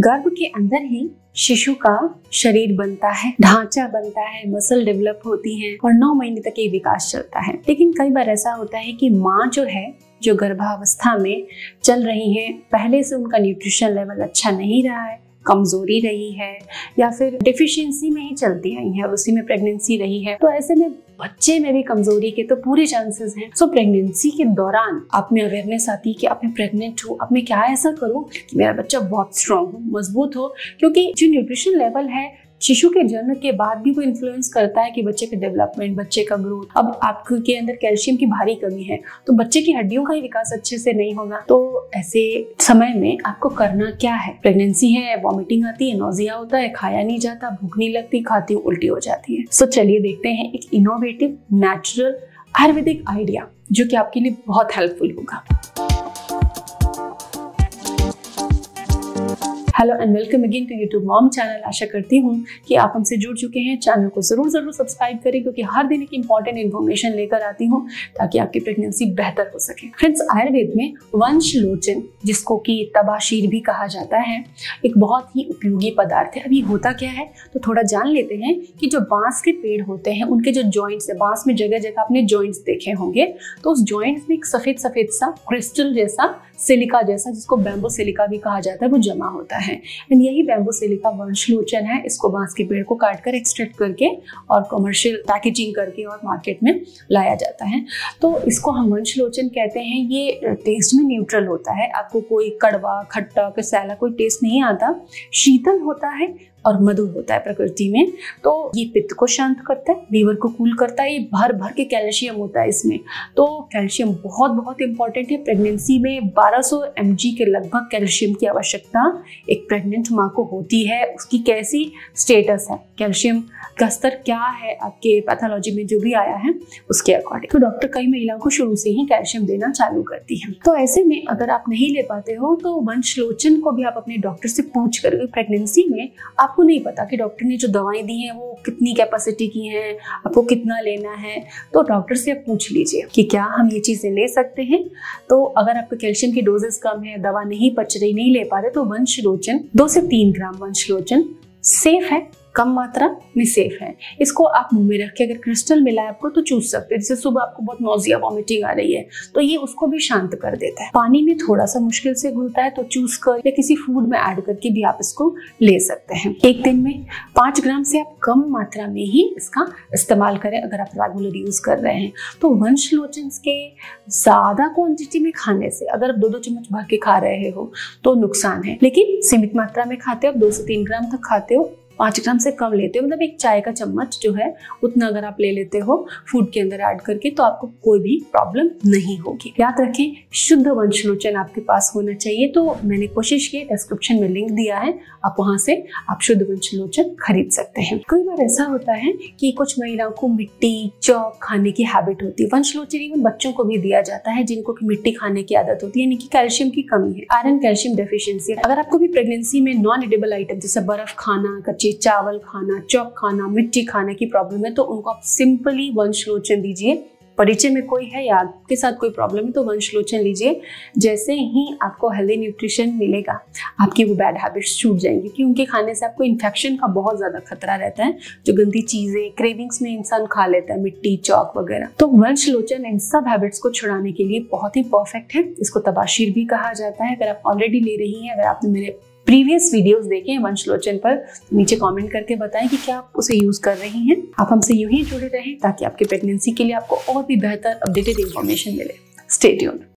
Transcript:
गर्भ के अंदर ही शिशु का शरीर बनता है, ढांचा बनता है, मसल डेवलप होती हैं और 9 महीने तक ये विकास चलता है। लेकिन कई बार ऐसा होता है कि माँ जो गर्भावस्था में चल रही है, पहले से उनका न्यूट्रिशन लेवल अच्छा नहीं रहा है, कमजोरी रही है या फिर डेफिशिएंसी में ही चलती आई है और उसी में प्रेगनेंसी रही है, तो ऐसे में बच्चे में भी कमजोरी के तो पूरे चांसेस हैं। सो प्रेगनेंसी के दौरान आप में अवेयरनेस आती है कि अब मैं प्रेग्नेंट हूँ, अब मैं क्या ऐसा करूँ कि मेरा बच्चा बहुत स्ट्रांग हो, मजबूत हो, क्योंकि जो न्यूट्रिशन लेवल है शिशु के जन्म के बाद भी वो इन्फ्लुएंस करता है कि बच्चे का डेवलपमेंट, बच्चे का ग्रोथ। अब आपके अंदर कैल्शियम की भारी कमी है तो बच्चे की हड्डियों का ही विकास अच्छे से नहीं होगा। तो ऐसे समय में आपको करना क्या है? प्रेगनेंसी है, वॉमिटिंग आती है, नोजिया होता है, खाया नहीं जाता, भूख नहीं लगती, खाती हूँ उल्टी हो जाती है। सो चलिए देखते हैं एक इनोवेटिव नेचुरल आयुर्वेदिक आइडिया जो कि आपके लिए बहुत हेल्पफुल होगा। Hello and welcome again to YouTube mom channel. आशा करती हूँ कि आप हमसे जुड़ चुके हैं। चैनल को जरूर सब्सक्राइब करें क्योंकि हर दिन एक इंपॉर्टेंट इन्फॉर्मेशन लेकर आती हूँ ताकि आपकी प्रेगनेंसी बेहतर हो सके। फ्रेंड्स, आयुर्वेद में वंशलोचन, जिसको कि तबाशीर भी कहा जाता है, एक बहुत ही उपयोगी पदार्थ है। अभी होता क्या है तो थोड़ा जान लेते हैं कि जो बांस के पेड़ होते हैं उनके जो जॉइंट्स है, बांस में जगह जगह आपने जॉइंट्स देखे होंगे, तो उस जॉइंट्स में एक सफेद सा क्रिस्टल जैसा, सिलिका जैसा, जिसको बैम्बू सिलिका भी कहा जाता है, वो जमा होता है। एंड यही बैम्बू सिलिका वंशलोचन है। इसको बांस के पेड़ को काटकर एक्सट्रैक्ट करके और कमर्शियल पैकेजिंग करके और मार्केट में लाया जाता है। तो इसको हम वंशलोचन कहते हैं। ये टेस्ट में न्यूट्रल होता है, आपको कोई कड़वा, खट्टा, कसैला कोई टेस्ट नहीं आता। शीतल होता है और मधुर होता है प्रकृति में। तो ये पित्त को शांत करता है, लीवर को कूल करता है। ये भर के कैल्शियम होता है इसमें। तो कैल्शियम बहुत इंपॉर्टेंट है। प्रेगनेंसी में 1200 mg के लगभग कैल्शियम की आवश्यकता एक प्रेग्नेंट माँ को होती है। उसकी कैसी स्टेटस है, कैल्शियम का स्तर क्या है, आपके पैथोलॉजी में जो भी आया है उसके अकॉर्डिंग। तो डॉक्टर कई महिलाओं को शुरू से ही कैल्शियम देना चालू करती है। तो ऐसे में अगर आप नहीं ले पाते हो तो वंशलोचन को भी आप अपने डॉक्टर से पूछ कर, प्रेगनेंसी में आपको नहीं पता कि डॉक्टर ने जो दवाएं दी हैं वो कितनी कैपेसिटी की हैं, आपको कितना लेना है, तो डॉक्टर से आप पूछ लीजिए कि क्या हम ये चीजें ले सकते हैं। तो अगर आपको कैल्शियम की डोजेस कम है, दवा नहीं पच रही, नहीं ले पा रहे, तो वंशलोचन 2 से 3 ग्राम वंशलोचन सेफ है, कम मात्रा में सेफ है। इसको आप मुंह में रख के, अगर क्रिस्टल मिला है आपको तो चूस सकते हैं। जैसे सुबह आपको बहुत नोजिया, वॉमिटिंग आ रही है तो ये उसको भी शांत कर देता है। पानी में थोड़ा सा मुश्किल से घुलता है तो चूस कर या किसी फूड में ऐड करके भी आप इसको ले सकते हैं। एक दिन में 5 ग्राम से आप कम मात्रा में ही इसका इस्तेमाल करें अगर आप रेगुलर यूज कर रहे हैं। तो वंशलोचन के ज्यादा क्वांटिटी में खाने से, अगर आप 2-2 चम्मच भर के खा रहे हो तो नुकसान है, लेकिन सीमित मात्रा में खाते हो, आप 2 से 3 ग्राम तक खाते हो, 5 ग्राम से कम लेते हो, मतलब एक चाय का चम्मच जो है उतना अगर आप ले लेते हो फूड के अंदर ऐड करके, तो आपको कोई भी प्रॉब्लम नहीं होगी। याद रखें, शुद्ध वंशलोचन आपके पास होना चाहिए। तो मैंने कोशिश की, डिस्क्रिप्शन में लिंक दिया है, आप वहां से आप शुद्ध वंशलोचन खरीद सकते हैं। कई बार ऐसा होता है कि कुछ महिलाओं को मिट्टी, चौक खाने की हैबिट होती है। वंशलोचन इवन बच्चों को भी दिया जाता है जिनको मिट्टी खाने की आदत होती है, यानी कि कैल्शियम की कमी है, आयरन कैल्शियम डेफिशिएंसी। अगर आपको भी प्रेगनेंसी में नॉन एडिबल आइटम जैसे बर्फ खाना, कच्चे चावल खाना, चौक खाना, मिट्टी खाने की प्रॉब्लम है तो उनको आप सिंपली वंशलोचन दीजिए। परिचय में कोई है या आपके साथ कोई प्रॉब्लम है तो वंशलोचन लीजिए। जैसे ही आपको हेल्दी न्यूट्रिशन मिलेगा, आपकी वो बैड हैबिट्स छूट जाएंगी, क्योंकि उनके खाने से आपको इन्फेक्शन का बहुत ज्यादा खतरा रहता है। जो गंदी चीजें क्रेविंग्स में इंसान खा लेता है, मिट्टी, चौक वगैरह, तो वंशलोचन इन सब हैबिट्स को छुड़ाने के लिए बहुत ही परफेक्ट है। इसको तबाशीर भी कहा जाता है। अगर आप ऑलरेडी ले रही हैं, अगर आपने मेरे प्रीवियस वीडियोस देखे हैं वंशलोचन पर, तो नीचे कमेंट करके बताएं कि क्या आप उसे यूज कर रही हैं। आप हमसे यूं ही जुड़े रहें ताकि आपके प्रेगनेंसी के लिए आपको और भी बेहतर अपडेटेड इंफॉर्मेशन मिले। Stay tuned.